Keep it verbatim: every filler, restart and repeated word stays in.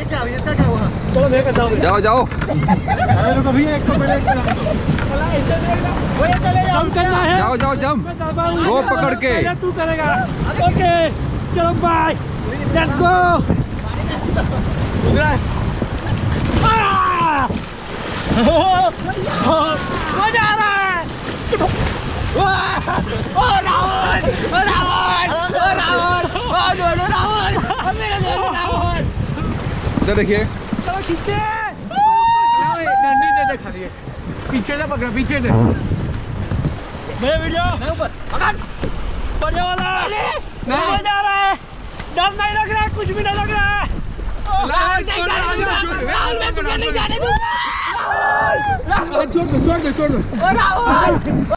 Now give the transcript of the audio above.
ये क्या इसका क्या हुआ? चलो मैं करता हूँ। जाओ जाओ। अरे रुको भैया एक तो बड़े वो ये चले जाओ करना है। जाओ जाओ जम वो पकड़ के तू करेगा। ओके चलो बाय लेट्स गो। मजा आ रहा है। ओ रावण ओ रावण ओ रावण ओ दोनों रावण ओ मेरे दोनों रावण। इधर देखिए। चलो खींचे डंडी दे दे खाली पीछे से पकड़ा पीछे से मेरे वीडियो ऊपर पकड़ बढ़िया वाला नहीं मजा आ रहा है। डर नहीं लग रहा है कुछ भी नहीं लग रहा है। नहीं जाने दूंगा। छोड़ दो छोड़ दो छोड़ दो। रावण